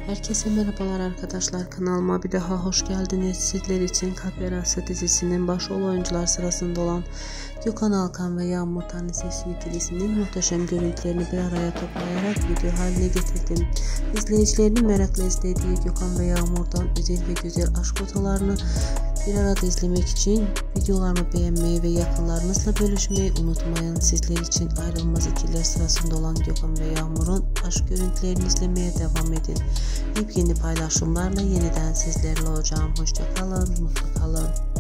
Herkese merhabalar arkadaşlar, kanalıma bir daha hoş geldiniz. Sizler için Kalp Yarası dizisinin başrol oyuncular sırasında olan Gökhan Alkan ve Yağmur Tanrısesi ikilisinin muhteşem görüntülerini bir araya toplayarak video haline getirdim. İzleyicilerinin merakla izlediği Gökhan ve Yağmur'dan özel ve güzel aşk fotolarını bir arada izlemek için videolarımı beğenmeyi ve yakınlarınızla bölüşmeyi unutmayın. Sizler için ayrılmaz ikililer sırasında olan Gökhan ve Yağmur'un aşk görüntülerini izlemeye devam edin. Yepyeni paylaşımlarla yeniden sizlerle olacağım. Hoşça kalın, mutlu kalın.